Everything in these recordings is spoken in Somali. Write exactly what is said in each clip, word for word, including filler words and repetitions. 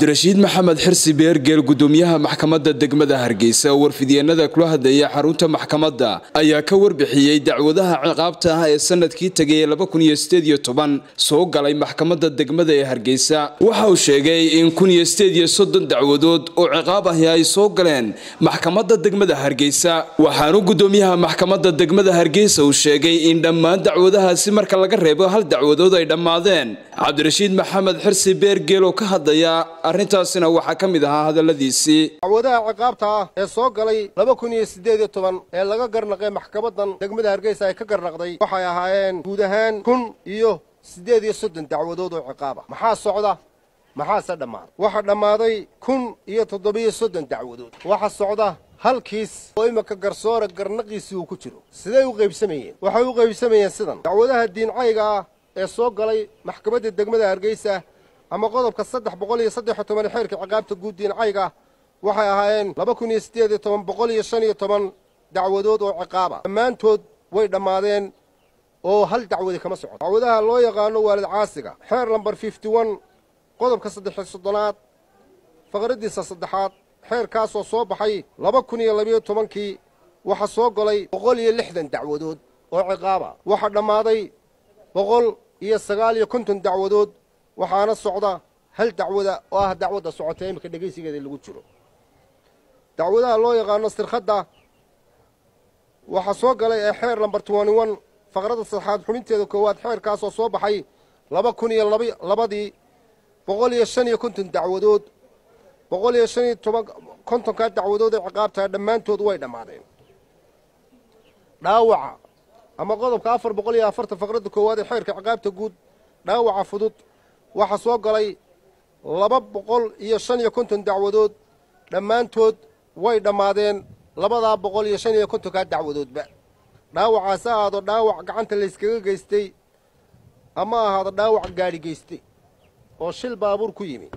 Rashid Maxamed Xirsi Beergeel gudoomiyaha maxkamadda degmada Hargeysa oo warfideenada kula hadlaya xarunta maxkamadda ayaa ka warbixiyay dacwadaha ciqaabta ah ee sanadkii tagay laba kun iyo siddeed iyo toban soo galay maxkamadda degmada ee Hargeysa. Waxa uu sheegay in kun iyo siddeed iyo soddon dacwadood oo ciqaab ah ay soo galeen maxkamadda degmada Hargeysa. Waxaanu gudoomiyaha maxkamadda degmada Hargeysa uu sheegay in dhammaan dacwadahaasi marka laga reebo hal dacwadood ay dhamaadeen. Rashid Maxamed Xirsi Beergeel oo ka hadlaya arrintaasina waxa kamid ahaa hadaladiisii dacwadaha ciqaabta ah ee soo galay laba kun iyo siddeed iyo toban ee laga garnaqay maxkamaddan degmada Hargeysa ay ka garnaqday waxay ahaayeen guud ahaan kun iyo siddeed iyo soddon dacwadood oo ciqaab ah. maxaa socda maxaa dhamaaday waxa dhamaaday kun iyo toddoba iyo soddon dacwadood. waxa socda hal kiis oo imika garsoore garnaqiisii uu ku jiro. sidee u qaybsamayeen? waxay u qaybsamayeen sidan: dacwadaha diincayga ah ee soo galay maxkamadda degmada Hargeysa ama qodobka saddex boqol iyo saddex iyo toban xeerka ciqaabta guud diincayga waxay ahaayeen laba kun iyo siddeed iyo toban boqol iyo shan iyo toban dacwadood oo ciqaab ah. dhammaantood way dhammaadeen oo hal dacwadi kama socoto. dacwadaha loo yaqaano waalid caasiga xeer lambar fifty-one qodobka saddex iyo soddonaad faqradiisa saddexaad xeerkaasoo soo baxay laba kun iyo laba iyo tobankii waxa soo galay boqol iyo lixdan dacwadood oo ciqaab ah. waxa dhammaaday boqol iyo sagaal iyo konton dacwadood waxaana socda hal dacwada oo ah dacwadda socotay imika dhageysigeeda lagu jiro. dacwadaha loo yaqaano sirkhadda waxa soo galay ee xeer lambar twenty-one faqradda saddexaad xubinteeda koowaad xeerkaasoo soo baxay laba kun iyo labadii boqol iyo shan iyo konton dacwadood boqol iyo shan iyo toban kontonkaa dacwadood ee ciqaabta dhammaantood way dhammaadeen. dhaawaca ama qodobka afar boqol iyo afartan faqradda koowaad ee xeerka ciqaabta guud dhaawaca fudud waxa soo galay laba boqol iyo shan iyo konton dacwadood dhammaantood way dhammaadeen labadaa boqol iyo shan iyo kontonkaa dacwadoodba. dhaawacaas ha ahaado dhaawac gacanta layskaga geystay ama ahaado dhaawac gaadhi geystay oo shil baabuur ku yimi.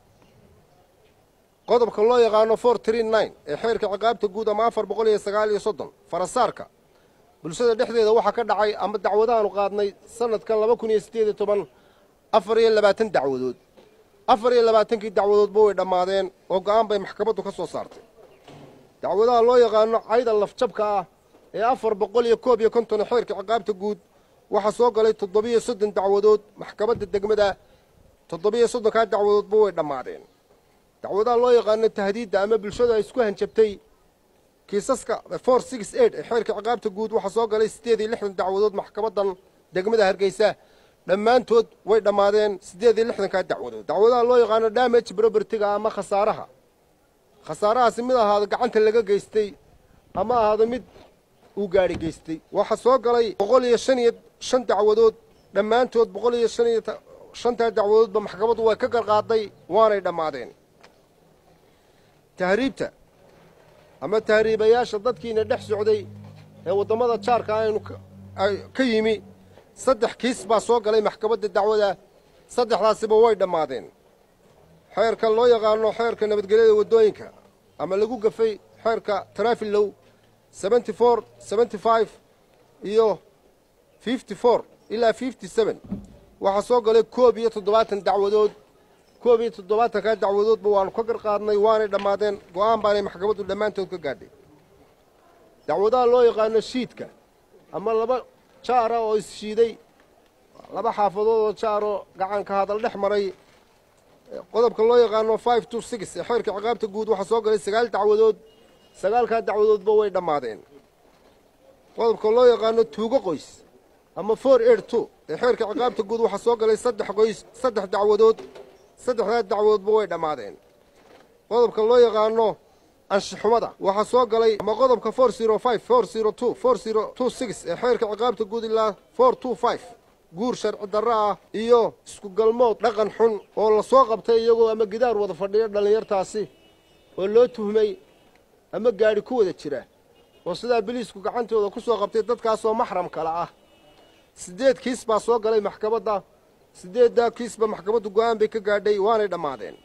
qodobka loo yaqaano four three nine ee xeerka ciqaabta guud ama afar boqol iyo sagaal iyo soddon farasaarka bulshada dhexdeeda waxaa ka dhacay ama dacwadaanu qaadnay sanadkan laba kun iyo siddeed iyo toban afar iyo labaatan dacwadood. afar iyo labaatankii dacwadoodba way dhammaadeen oo go'aan bay maxkamaddu ka soo saartay. dacwadaha loo yaqaano cayda lafjabka ah ee afar boqol iyo koob iyo konton ee xeerka ciqaabta guud waxaa soo galay toddobiyo soddon dacwadood maxkamadda degmada. toddobiyo soddonkaa dacwadoodba way dhammaadeen. dacwadaha loo yaqaano tahdiidda ama bulshada ay isku hanjabtay kiisaska four six eight ee xeerka ciqaabta guud waxaa soo galay siddeed iyo lixdan dacwadood maxkamaddan degmada Hargeysa dhammaantood way dhammaadeen siddeed iyo lixdankaa dacwadood. dacwadaha loo yaqaano damage property-ga ama khasaaraha khasaarahaasi mid ahaado gacanta laga geystay ama ahaado mid uu gaadhi geystay waxaa soo galay boqol iyo shan iyo shan dacwadood dhammaantood boqol iyo shan iyo shantaa dacwadoodba maxkamaddu way ka garqaaday waanay dhammaadeen. tahriibta ama tahriibayaasha dadkiina dhex socday ee waddamada jaarka aynu ka yimi saddex kiis baa soo galay maxkamadda dacwada. saddexdaasiba way dhammaadeen. xeerka loo yaqaano xeerka nabadgelyada waddooyinka ama lagu gafay xeerka traffic-low seventy four seventy five iyo fifty four ilaa fifty seven waxaa soo galay koob iyo toddobaatan dacwadood. koob iyo toddobaatankaa dacwadoodba waanu ka garqaadnay waanay dhammaadeen go'aan baanay maxkamaddu dhammaantood ka gaadhay. dacwadaha loo yaqaano shiidka ama laba jaara oo isshiiday laba xaafadood oo jaaroo gacanka hadal dhex maray qodobka loo yaqaano five two six ee xeerka ciqaabta guud waxaa soo galay sagaal dacwadood. sagaalkaa dacwadoodba way dhammaadeen. qodobka loo yaqaano tuugo qoys ama four eight two ee xeerka ciqaabta guud waxaa soo galay saddex qoys saddex dacwadood. saddexdaa dacwadoodba way dhammaadeen. qodobka loo yaqaano anshaxumada waxaa soo galay ama qodobka four zero five four zero two four zero two six ee xeerka ciqaabta guud ilaa four two five guur sharci darro ah iyo isku galmood dhaqan xun oo la soo qabtay iyagoo ama gidaar wada fadhiya dhallinyartaasi oo loo tuhmay ama gaadhi ku wada jira oo sidaa biliisku gacantooda ku soo qabtay dadkaasoo maxram kale ah. siddeed kiis baa soo galay maxkamadda. siddeeddaa kiisba maxkamaddu go'aan bay ka gaadhay waanay dhammaadeen.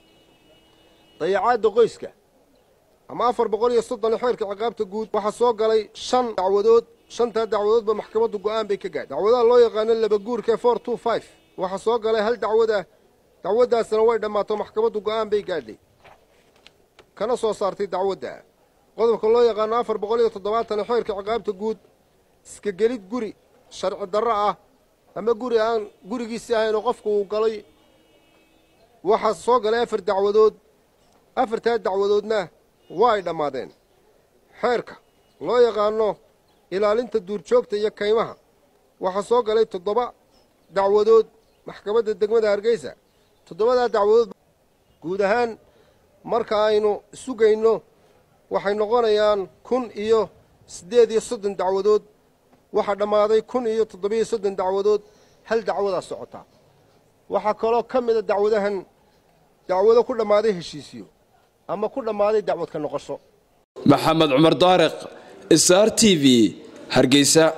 dayacaadda qoyska ama afar boqol iyo soddon ee xeerka ciqaabta guud waxaa soo galay shan dacwadood. shantaa dacwadoodba maxkamaddu go'aan bay ka gaadhay. dacwadaha loo yaqaano laba guurka four two five waxaa soo galay hal dacwad ah dacwaddaasna way dhammaato maxkamaddu go'aan bay gaadhay kana soo saartay dacwadda qodobka loo yaqaano afar boqol iyo toddobaatan xeerka ciqaabta guud iska gelid guri sharci darro ah ama guri aan gurigiisii ahaynoo qofku uu galay waxaa soo galay afar dacwadood afartaa dacwadoodna waa ay dhammaadeen xeerka loo yaqaano ilaalinta duurjoogta iyo kaymaha waxaa soo galay toddoba dacwadood maxkamadda degmada Hargeysa toddobadaa dacwadood guud ahaan marka aynu sugayno waxay noqonayaan kun iyo siddeed iyo soddon dacwadood waxaa dhammaaday kun iyo toddobiyo soddon dacwadood hal dacwadaa socota waxaa kaloo ka mida dacwadahan dacwado ku dhammaaday heshiisiyo ama ku dhammaaday dacwad ka noqosho maxamed cumar daariq star t v Hargeysa.